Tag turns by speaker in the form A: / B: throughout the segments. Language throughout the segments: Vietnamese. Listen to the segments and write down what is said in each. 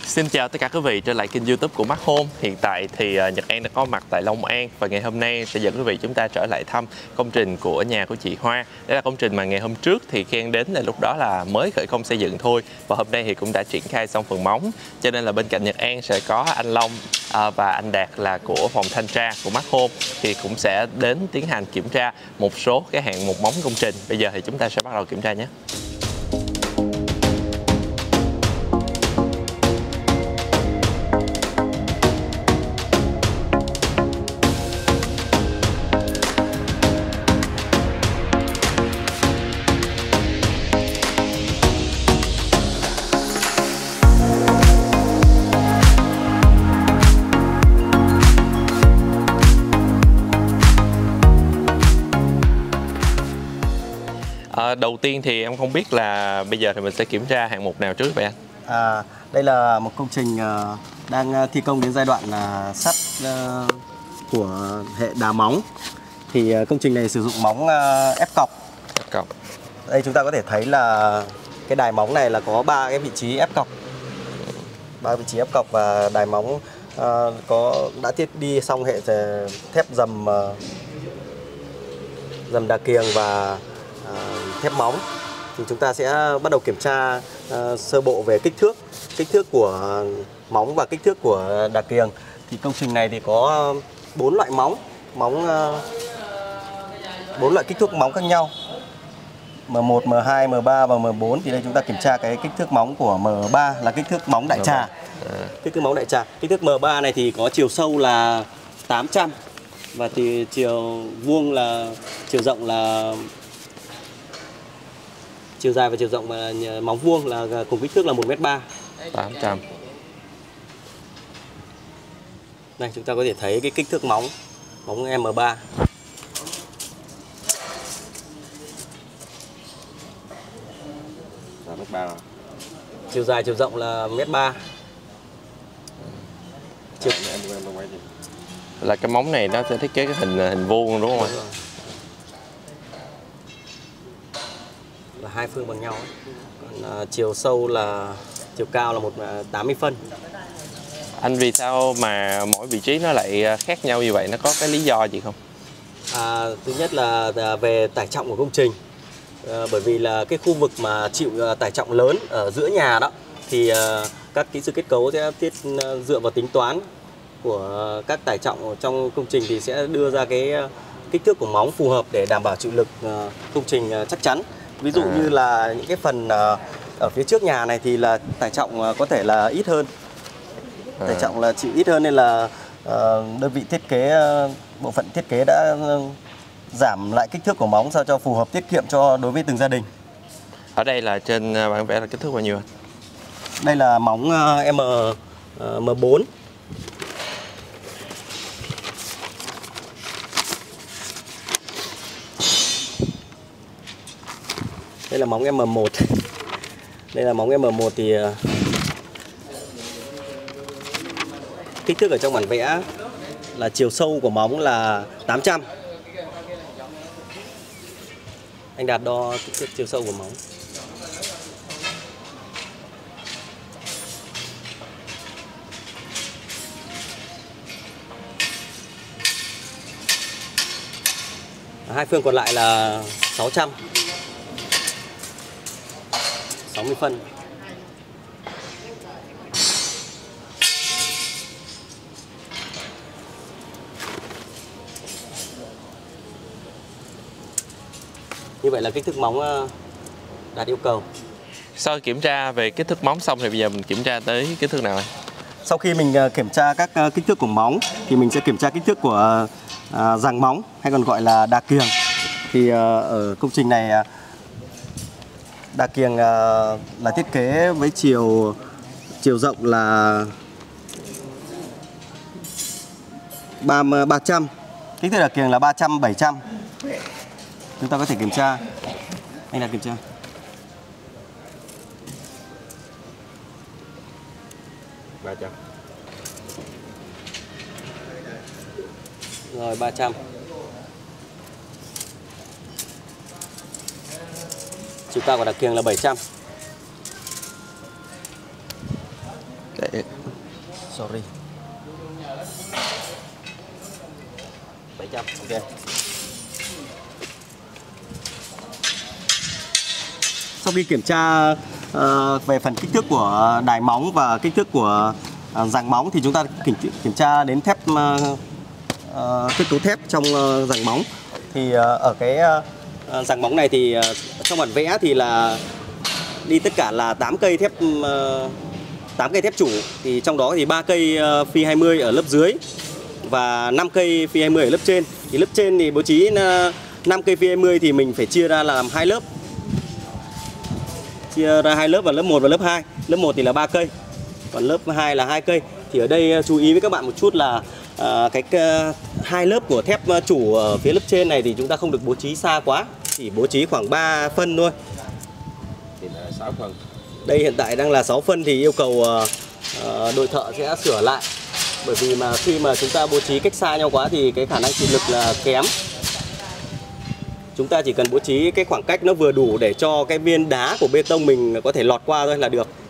A: Xin chào tất cả quý vị trở lại kênh YouTube của Mark Home. Hiện tại thì Nhật An đã có mặt tại Long An và ngày hôm nay sẽ dẫn quý vị chúng ta trở lại thăm công trình của nhà của chị Hoa. Đây là công trình mà ngày hôm trước thì khi An đến là lúc đó là mới khởi công xây dựng thôi, và hôm nay thì cũng đã triển khai xong phần móng. Cho nên là bên cạnh Nhật An sẽ có anh Long và anh Đạt là của phòng thanh tra của Mark Home thì cũng sẽ đến tiến hành kiểm tra một số cái hạng mục móng công trình. Bây giờ thì chúng ta sẽ bắt đầu kiểm tra nhé. Đầu tiên thì em không biết là bây giờ thì mình sẽ kiểm tra hạng mục nào trước vậy anh?
B: Đây là một công trình đang thi công đến giai đoạn sắt của hệ đá móng. Thì công trình này sử dụng móng ép cọc. Đây chúng ta có thể thấy là cái đài móng này là có 3 cái vị trí ép cọc. 3 vị trí ép cọc và đài móng đã thiết đi xong hệ thép dầm đà kiềng và thép móng. Thì chúng ta sẽ bắt đầu kiểm tra sơ bộ về kích thước của móng và kích thước của đà kiềng. Thì công trình này thì có 4 loại bốn loại kích thước móng khác nhau, M1, M2, M3 và M4. Thì đây chúng ta kiểm tra cái kích thước móng của M3 là kích thước móng đại trà. Kích thước móng đại trà. Kích thước M3 này thì có chiều sâu là 800 và thì chiều rộng là chiều dài và chiều rộng móng vuông là cùng kích thước là 1m3.
A: 800.
B: Đây chúng ta có thể thấy cái kích thước móng M3. Chiều dài chiều rộng là 1m3.
A: Là cái móng này nó sẽ thiết kế cái hình vuông đúng không ạ?
B: Là hai phương bằng nhau ấy. Còn chiều cao là 80 phân.
A: Anh vì sao mà mỗi vị trí nó lại khác nhau như vậy? Nó có cái lý do gì không?
B: Thứ nhất là về tải trọng của công trình. Bởi vì là cái khu vực mà chịu tải trọng lớn ở giữa nhà đó thì các kỹ sư kết cấu sẽ dựa vào tính toán của các tải trọng trong công trình thì sẽ đưa ra cái kích thước của móng phù hợp để đảm bảo chịu lực công trình chắc chắn. Ví dụ như là những cái phần ở phía trước nhà này thì là tải trọng có thể là ít hơn. Tải trọng là chịu ít hơn nên là đơn vị thiết kế, bộ phận thiết kế đã giảm lại kích thước của móng sao cho phù hợp, tiết kiệm đối với từng gia đình.
A: Ở đây là trên bản vẽ là kích thước bao nhiêu anh?
B: Đây là móng M4. Đây là móng M1. Đây là móng M1 thì kích thước ở trong bản vẽ là chiều sâu của móng là 800. Anh Đạt đo kích thước chiều sâu của móng. Hai phương còn lại là 600. 60 phân. Như vậy là kích thước móng đạt yêu cầu.
A: Sau kiểm tra về kích thước móng xong thì bây giờ mình kiểm tra tới kích thước nào anh?
B: Sau khi mình kiểm tra các kích thước của móng thì mình sẽ kiểm tra kích thước của giằng móng hay còn gọi là đà kiềng. Thì ở công trình này đà kiềng là thiết kế với chiều rộng là 300. Kích thước đà kiềng là 300 700. Chúng ta có thể kiểm tra. Anh Đạt kiểm tra. Rồi 300. Chiều cao của đặc kiềng là 700.
A: Để...
B: Sorry. 700, ok. Sau khi kiểm tra về phần kích thước của đài móng và kích thước của giằng móng thì chúng ta kiểm tra đến thép kết cấu thép trong giằng móng. Thì ở cái giằng móng này thì trong bản vẽ thì là đi tất cả là 8 cây thép chủ, thì trong đó thì 3 cây phi 20 ở lớp dưới và 5 cây phi 20 ở lớp trên. Thì lớp trên thì bố trí 5 cây phi 20 thì mình phải chia ra làm 2 lớp. Chia ra 2 lớp là lớp 1 và lớp 2. Lớp 1 thì là 3 cây, còn lớp 2 là 2 cây. Thì ở đây chú ý với các bạn một chút là cái 2 lớp của thép chủ ở phía lớp trên này thì chúng ta không được bố trí xa quá, chỉ bố trí khoảng 3 phân thôi.
C: Thì là 6 phân.
B: Đây hiện tại đang là 6 phân thì yêu cầu đội thợ sẽ sửa lại. Bởi vì mà khi mà chúng ta bố trí cách xa nhau quá thì cái khả năng chịu lực là kém. Chúng ta chỉ cần bố trí cái khoảng cách nó vừa đủ để cho cái viên đá của bê tông mình có thể lọt qua thôi là được.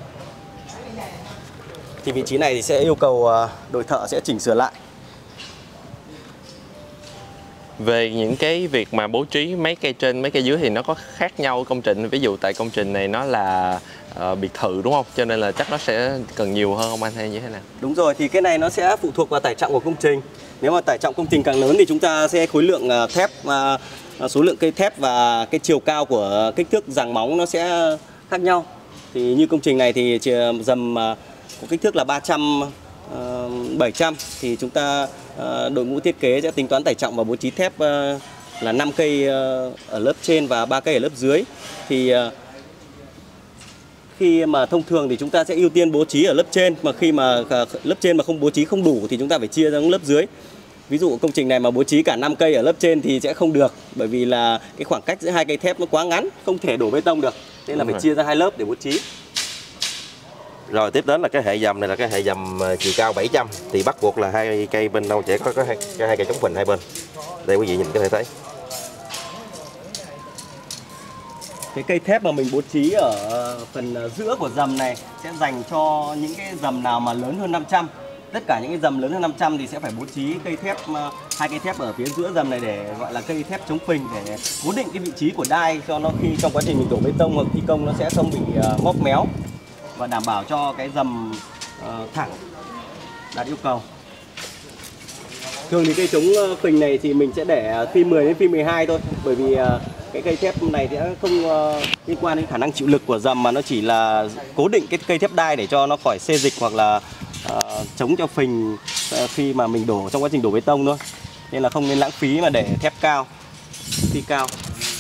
B: Thì vị trí này thì sẽ yêu cầu đội thợ sẽ chỉnh sửa lại.
A: Về những cái việc mà bố trí mấy cây trên mấy cây dưới thì nó có khác nhau công trình. Ví dụ tại công trình này nó là biệt thự đúng không? Cho nên là chắc nó sẽ cần nhiều hơn không anh hay như thế nào?
B: Đúng rồi, thì cái này nó sẽ phụ thuộc vào tải trọng của công trình. Nếu mà tải trọng công trình càng lớn thì chúng ta sẽ khối lượng thép, số lượng cây thép và cái chiều cao của kích thước giằng móng nó sẽ khác nhau. Thì như công trình này thì dầm có kích thước là 300 700 thì chúng ta đội ngũ thiết kế sẽ tính toán tải trọng và bố trí thép là 5 cây ở lớp trên và 3 cây ở lớp dưới. Thì khi mà thông thường thì chúng ta sẽ ưu tiên bố trí ở lớp trên, mà khi mà lớp trên mà không bố trí không đủ thì chúng ta phải chia ra lớp dưới. Ví dụ công trình này mà bố trí cả 5 cây ở lớp trên thì sẽ không được, bởi vì là cái khoảng cách giữa 2 cây thép nó quá ngắn, không thể đổ bê tông được, nên là phải chia ra 2 lớp để bố trí.
C: Rồi tiếp đến là cái hệ dầm này là cái hệ dầm chiều cao 700 thì bắt buộc là 2 cây bên đâu sẽ có hai cây chống phình hai bên. Đây quý vị nhìn có thể thấy.
B: Cái cây thép mà mình bố trí ở phần giữa của dầm này sẽ dành cho những cái dầm nào mà lớn hơn 500. Tất cả những cái dầm lớn hơn 500 thì sẽ phải bố trí cây thép, 2 cây thép ở phía giữa dầm này để gọi là cây thép chống phình, để cố định cái vị trí của đai cho nó khi trong quá trình mình đổ bê tông hoặc thi công nó sẽ không bị móp méo và đảm bảo cho cái dầm thẳng đạt yêu cầu. Thường thì cây chống phình này thì mình sẽ để phi 10 đến phi 12 thôi, bởi vì cái cây thép này sẽ không liên quan đến khả năng chịu lực của dầm, mà nó chỉ là cố định cái cây thép đai để cho nó khỏi xê dịch hoặc là chống cho phình khi mà mình đổ trong quá trình đổ bê tông thôi. Nên là không nên lãng phí mà để thép cao, phi cao.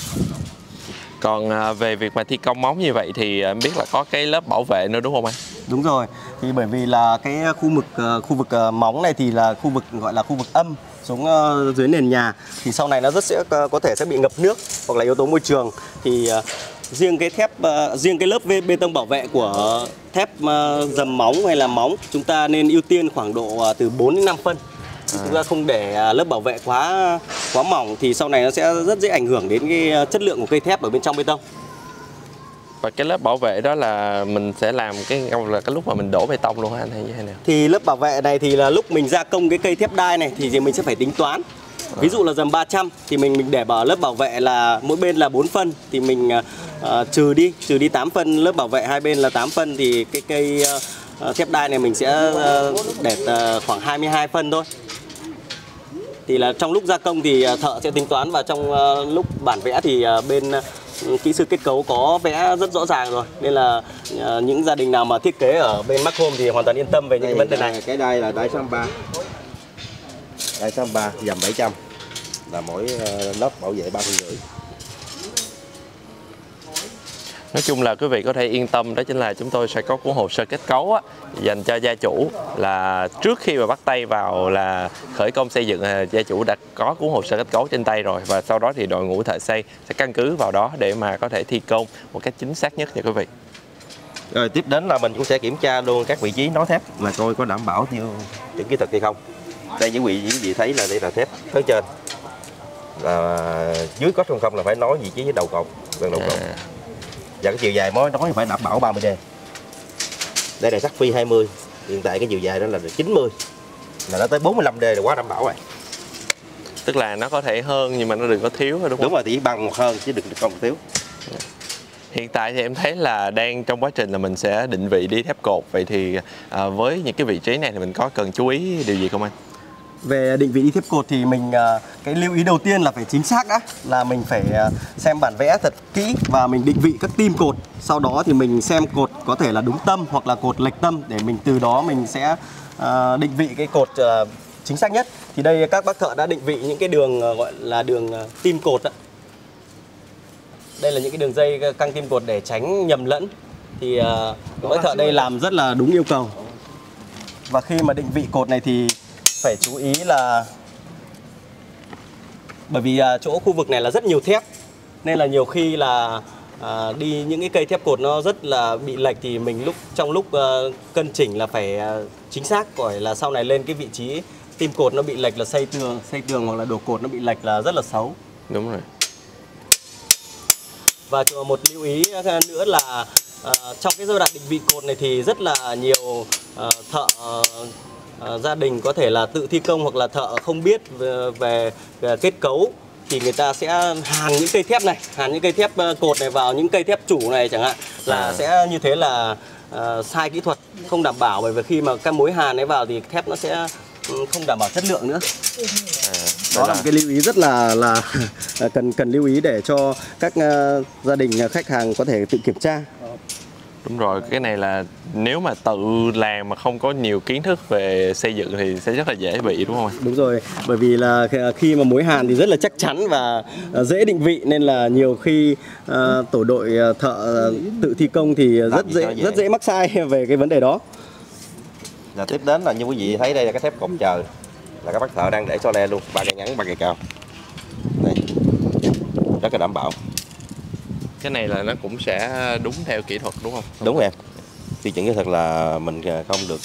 A: Còn về việc mà thi công móng như vậy thì em biết là có cái lớp bảo vệ nữa đúng không anh?
B: Đúng rồi, thì bởi vì là cái khu vực móng này thì là khu vực gọi là khu vực âm xuống dưới nền nhà, thì sau này nó có thể sẽ bị ngập nước hoặc là yếu tố môi trường. Thì riêng cái lớp bê tông bảo vệ của thép dầm móng hay là móng chúng ta nên ưu tiên khoảng độ từ 4 đến 5 phân. Chúng ta không để lớp bảo vệ quá mỏng thì sau này nó sẽ rất dễ ảnh hưởng đến cái chất lượng của cây thép ở bên trong bê tông.
A: Và cái lớp bảo vệ đó là mình sẽ làm cái lúc mà mình đổ bê tông luôn hả anh hay như thế nào?
B: Thì lớp bảo vệ này thì là lúc mình gia công cái cây thép đai này thì mình sẽ phải tính toán. Ví dụ là dầm 300 thì mình để lớp bảo vệ là mỗi bên là 4 phân thì mình trừ đi 8 phân, lớp bảo vệ hai bên là 8 phân thì cái cây thép đai này mình sẽ để khoảng 22 phân thôi. Thì là trong lúc gia công thì thợ sẽ tính toán, và trong lúc bản vẽ thì bên kỹ sư kết cấu có vẽ rất rõ ràng rồi, nên là những gia đình nào mà thiết kế ở bên Mark Home thì hoàn toàn yên tâm về những cái vấn đề này.
C: Cái đai là đai 63. Đai 63 dầm 700 là mỗi lớp bảo vệ 3,5 phân.
A: Nói chung là quý vị có thể yên tâm, đó chính là chúng tôi sẽ có cuốn hồ sơ kết cấu dành cho gia chủ, là trước khi mà bắt tay vào là khởi công xây dựng, gia chủ đã có cuốn hồ sơ kết cấu trên tay rồi, và sau đó thì đội ngũ thợ xây sẽ căn cứ vào đó để mà có thể thi công một cách chính xác nhất nha quý vị.
C: Rồi tiếp đến là mình cũng sẽ kiểm tra luôn các vị trí nối thép là coi có đảm bảo theo chuẩn kỹ thuật hay không. Đây những vị thấy là đây là thép phía trên, là dưới có không là phải nối vị trí với đầu cột, gần đầu cột. Và cái chiều dài mối nối phải đảm bảo 30D. Đây là sắt phi 20, hiện tại cái chiều dài đó là 90, là nó tới 45D là quá đảm bảo rồi.
A: Tức là nó có thể hơn nhưng mà nó đừng có thiếu đúng không?
C: Đúng rồi, thì bằng một hơn chứ đừng không thiếu.
A: Hiện tại thì em thấy là đang trong quá trình là mình sẽ định vị đi thép cột. Vậy thì với những cái vị trí này thì mình có cần chú ý điều gì không anh?
B: Về định vị đi thép cột thì mình cái lưu ý đầu tiên là phải chính xác đã, là mình phải xem bản vẽ thật kỹ và mình định vị các tim cột. Sau đó thì mình xem cột có thể là đúng tâm hoặc là cột lệch tâm, để mình từ đó mình sẽ định vị cái cột chính xác nhất. Thì đây các bác thợ đã định vị những cái đường gọi là đường tim cột đó. Đây là những cái đường dây căng tim cột để tránh nhầm lẫn. Thì các bác thợ đây làm rất là đúng yêu cầu. Và khi mà định vị cột này thì phải chú ý là bởi vì chỗ khu vực này là rất nhiều thép, nên là nhiều khi là đi những cái cây thép cột nó rất là bị lệch, thì mình trong lúc cân chỉnh là phải chính xác, gọi là sau này lên cái vị trí tim cột nó bị lệch là xây tường hoặc là đổ cột nó bị lệch là rất là xấu.
A: Đúng rồi.
B: Và một lưu ý nữa là trong cái giai đoạn định vị cột này thì rất là nhiều thợ gia đình có thể là tự thi công hoặc là thợ không biết về kết cấu, thì người ta sẽ hàn những cây thép này, hàn những cây thép cột này vào những cây thép chủ này chẳng hạn, là sẽ như thế là sai kỹ thuật, không đảm bảo, bởi vì khi mà cái mối hàn ấy vào thì thép nó sẽ không đảm bảo chất lượng nữa. Đó là một cái lưu ý rất là cần lưu ý để cho các gia đình khách hàng có thể tự kiểm tra.
A: Đúng rồi, cái này là nếu mà tự làm mà không có nhiều kiến thức về xây dựng thì sẽ rất là dễ bị đúng không anh?
B: Đúng rồi, bởi vì là khi mà mối hàn thì rất là chắc chắn và dễ định vị, nên là nhiều khi tổ đội thợ tự thi công thì rất dễ mắc sai về cái vấn đề đó.
C: Là tiếp đến là như quý vị thấy đây là cái thép cột chờ, là các bác thợ đang để so le luôn, 3 cây ngắn 3 cây cao. Đây, rất là đảm bảo.
A: Cái này là nó cũng sẽ đúng theo kỹ thuật đúng không?
C: Đúng em. Tiêu chuẩn kỹ thuật là mình không được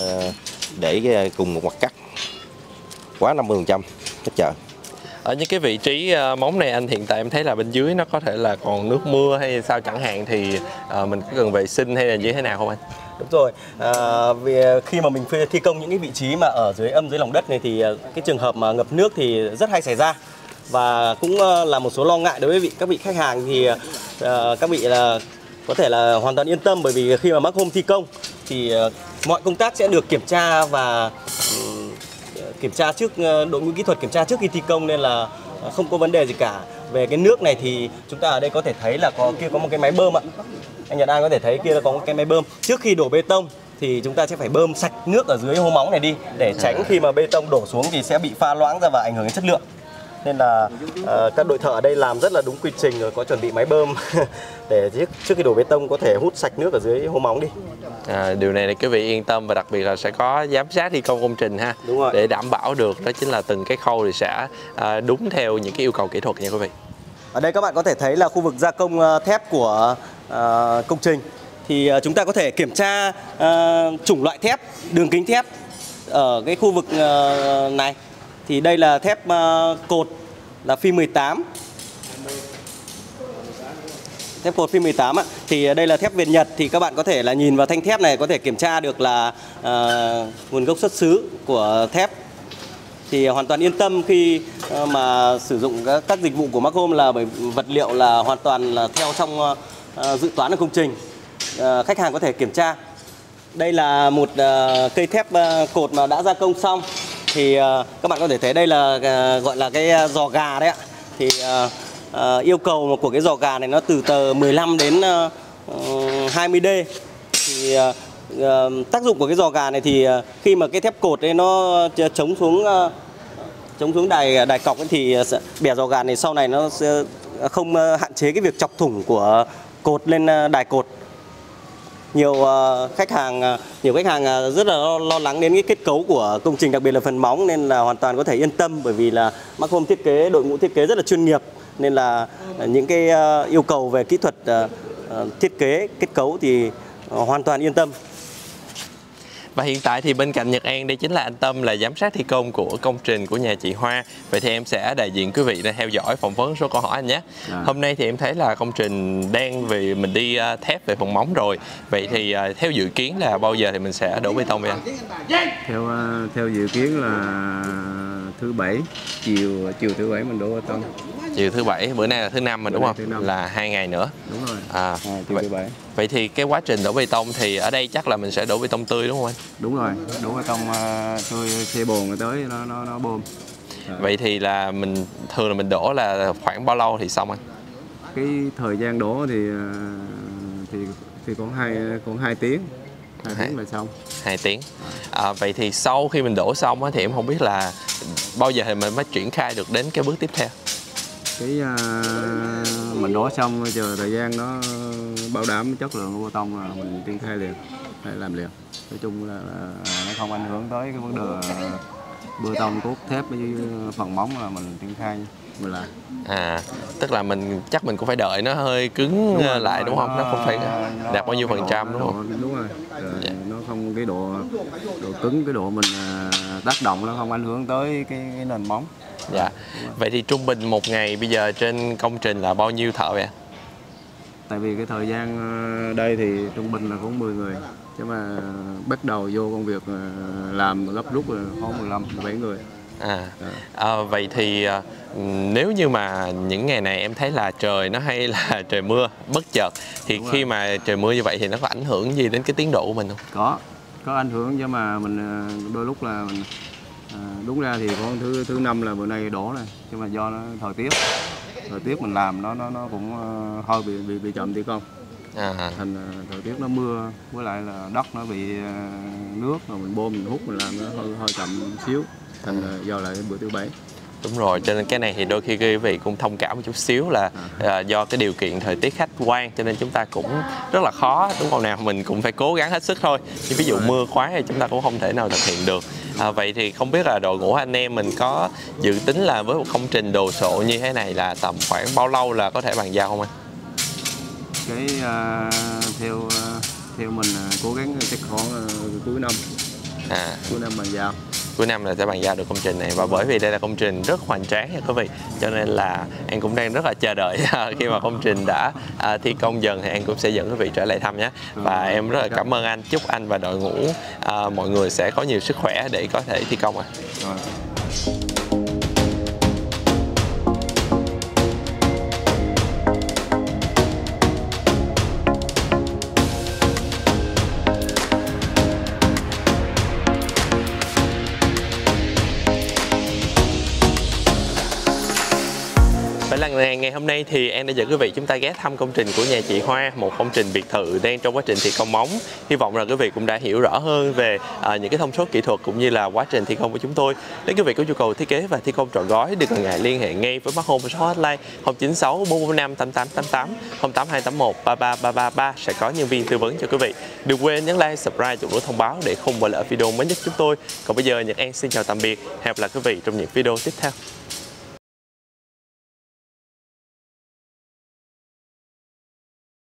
C: để cùng một mặt cắt quá 50% cái chờ.
A: Ở những cái vị trí móng này anh, hiện tại em thấy là bên dưới nó có thể là còn nước mưa hay sao chẳng hạn, thì mình có cần vệ sinh hay là như thế nào không anh?
B: Đúng rồi, vì khi mà mình thi công những cái vị trí mà ở dưới lòng đất này thì cái trường hợp mà ngập nước thì rất hay xảy ra, và cũng là một số lo ngại đối với các vị khách hàng. Thì các vị là có thể là hoàn toàn yên tâm, bởi vì khi mà Mark Home thi công thì mọi công tác sẽ được kiểm tra và kiểm tra trước, đội ngũ kỹ thuật kiểm tra trước khi thi công, nên là không có vấn đề gì cả. Về cái nước này thì chúng ta ở đây có thể thấy là kia có một cái máy bơm ạ. Anh Nhật An có thể thấy kia là có một cái máy bơm. Trước khi đổ bê tông thì chúng ta sẽ phải bơm sạch nước ở dưới hố móng này đi, để tránh khi mà bê tông đổ xuống thì sẽ bị pha loãng ra và ảnh hưởng đến chất lượng. Nên là các đội thợ ở đây làm rất là đúng quy trình rồi, có chuẩn bị máy bơm để trước khi đổ bê tông có thể hút sạch nước ở dưới hố móng đi.
A: Điều này là quý vị yên tâm, và đặc biệt là sẽ có giám sát thi công công trình ha.
B: Đúng rồi.
A: Để đảm bảo được đó chính là từng cái khâu thì sẽ đúng theo những cái yêu cầu kỹ thuật nha quý vị.
B: Ở đây các bạn có thể thấy là khu vực gia công thép của công trình. Thì chúng ta có thể kiểm tra chủng loại thép, đường kính thép ở cái khu vực này. Thì đây là thép cột là phi 18. Thép cột phi 18 ạ. Thì đây là thép Việt Nhật, thì các bạn có thể là nhìn vào thanh thép này có thể kiểm tra được là nguồn gốc xuất xứ của thép. Thì hoàn toàn yên tâm khi mà sử dụng các dịch vụ của Mark Home, là bởi vật liệu là hoàn toàn là theo trong dự toán của công trình. Khách hàng có thể kiểm tra. Đây là một cây thép cột mà đã gia công xong. Thì các bạn có thể thấy đây là gọi là cái giò gà đấy ạ. Thì yêu cầu của cái giò gà này nó từ tờ 15 đến 20D. Thì tác dụng của cái giò gà này thì khi mà cái thép cột ấy nó chống xuống đài cọc ấy, thì bẻ giò gà này sau này nó sẽ không hạn chế cái việc chọc thủng của cột lên đài cột. Nhiều khách hàng rất là lo lắng đến cái kết cấu của công trình, đặc biệt là phần móng, nên là hoàn toàn có thể yên tâm, bởi vì là Mark Home thiết kế, đội ngũ thiết kế rất là chuyên nghiệp, nên là những cái yêu cầu về kỹ thuật thiết kế kết cấu thì hoàn toàn yên tâm.
A: Và hiện tại thì bên cạnh Nhật An đây chính là anh Tâm, là giám sát thi công của công trình của nhà chị Hoa. Vậy thì em sẽ đại diện quý vị để theo dõi phỏng vấn số câu hỏi anh nhé. Hôm nay thì em thấy là công trình đang vì mình đi thép về phần móng rồi. Vậy thì theo dự kiến là bao giờ thì mình sẽ đổ bê tông vậy anh?
D: Theo dự kiến là thứ Bảy, chiều thứ Bảy mình đổ bê tông.
A: Chiều thứ Bảy, bữa nay là thứ Năm mà đúng không? Là 2 ngày nữa.
D: Đúng rồi.
A: Chiều thứ Bảy. Vậy thì cái quá trình đổ bê tông thì ở đây chắc là mình sẽ đổ bê tông tươi đúng không anh?
D: Đúng rồi, đổ bê tông tươi, xe bồn rồi tới nó bơm.
A: Vậy thì là mình thường là mình đổ là khoảng bao lâu thì xong anh?
D: Cái thời gian đổ thì còn 2 tiếng. 2 tiếng là xong.
A: 2 tiếng. Vậy thì sau khi mình đổ xong thì em không biết là bao giờ thì mình mới triển khai được đến cái bước tiếp theo?
D: Mình đổ xong chờ thời gian nó bảo đảm chất lượng của bê tông là mình triển khai liền, hay làm liền. Nói chung là nó không ảnh hưởng tới cái vấn đề bê tông cốt thép với phần móng là mình triển khai mình làm.
A: Tức là chắc mình cũng phải đợi nó hơi cứng lại đúng không? Nó không phải đạt bao nhiêu phần trăm đúng không?
D: Đúng rồi. Nó không cái độ cứng, cái độ mình tác động nó không ảnh hưởng tới cái nền móng.
A: Dạ. Vậy thì trung bình một ngày bây giờ trên công trình là bao nhiêu thợ vậy?
D: Tại vì cái thời gian đây thì trung bình là cũng 10 người. Chứ mà bắt đầu vô công việc làm gấp rút là có 17 người.
A: Vậy thì nếu như mà những ngày này em thấy là trời nó hay là trời mưa bất chợt thì khi mà trời mưa như vậy thì nó có ảnh hưởng gì đến cái tiến độ của mình không?
D: Có ảnh hưởng, nhưng mà mình đôi lúc là mình đúng ra thì con thứ Năm là bữa nay đổ này, nhưng mà do nó thời tiết mình làm nó cũng hơi bị chậm thi công. Thành thời tiết nó mưa, với lại là đất nó bị nước rồi mình bơm mình hút mình làm nó hơi chậm xíu, thành do lại bữa thứ Bảy.
A: Đúng rồi, cho nên cái này thì đôi khi quý vị cũng thông cảm một chút xíu là do cái điều kiện thời tiết khách quan cho nên chúng ta cũng rất là khó, đúng không nào? Mình cũng phải cố gắng hết sức thôi. Nhưng ví dụ mưa quá thì chúng ta cũng không thể nào thực hiện được. Vậy thì không biết là đội ngũ anh em mình có dự tính là với một công trình đồ sộ như thế này là tầm khoảng bao lâu là có thể bàn giao không anh?
D: Theo mình cố gắng chắc khoảng cuối năm. Cuối năm bàn giao.
A: Cuối năm là sẽ bàn giao được công trình này, và bởi vì đây là công trình rất hoành tráng nha quý vị, cho nên là em cũng đang rất là chờ đợi khi mà công trình đã thi công dần thì em cũng sẽ dẫn quý vị trở lại thăm nhé. Và em rất là cảm ơn anh, chúc anh và đội ngũ mọi người sẽ có nhiều sức khỏe để có thể thi công Vậy là ngày hôm nay thì em đã dẫn quý vị chúng ta ghé thăm công trình của nhà chị Hoa, một công trình biệt thự đang trong quá trình thi công móng. Hy vọng là quý vị cũng đã hiểu rõ hơn về những cái thông số kỹ thuật cũng như là quá trình thi công của chúng tôi. Nếu quý vị có nhu cầu thiết kế và thi công trọn gói, đừng ngần ngại liên hệ ngay với Mark Home số hotline 096 445 8888 08281 33333 sẽ có nhân viên tư vấn cho quý vị. Đừng quên nhấn like, subscribe, chuông nút thông báo để không bỏ lỡ video mới nhất chúng tôi. Còn bây giờ Nhật An xin chào tạm biệt, hẹn gặp lại quý vị trong những video tiếp theo.